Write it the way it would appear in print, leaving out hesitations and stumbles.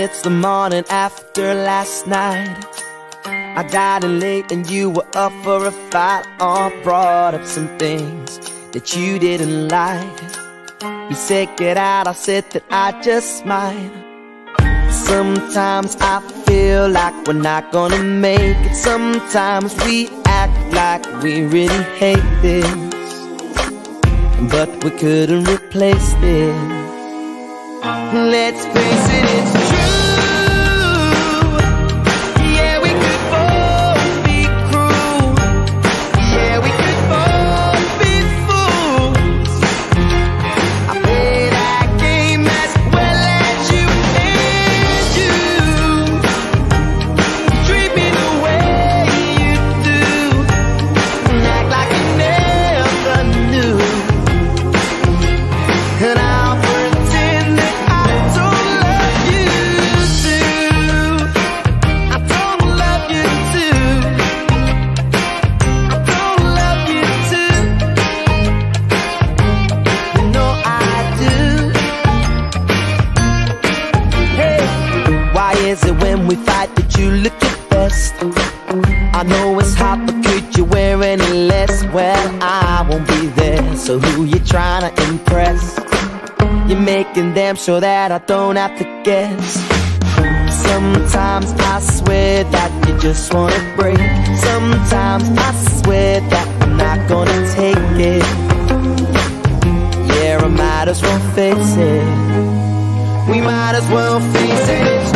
it's the morning after last night. I got in late and you were up for a fight, or brought up some things that you didn't like. You said get out, I said that I just might. Sometimes I feel like we're not gonna make it. Sometimes we act like we really hate this, but we couldn't replace this. Let's face it, it's true. Yeah, we could both be cruel. Yeah, we could both be fools. I play that game as well as you and you. You treat me the way you do, and act like you never knew. And I'll pretend that I don't love you too. I don't love you too. I don't love you too. You know I do. Hey, why is it when we fight that you look your best? I know it's hot, but could you wear any less? Well, I won't be there, so who you trying to impress? You're making damn sure that I don't have to guess. Sometimes I swear that you just wanna break. Sometimes I swear that I'm not gonna take it. Yeah, I might as well face it. We might as well face it. It's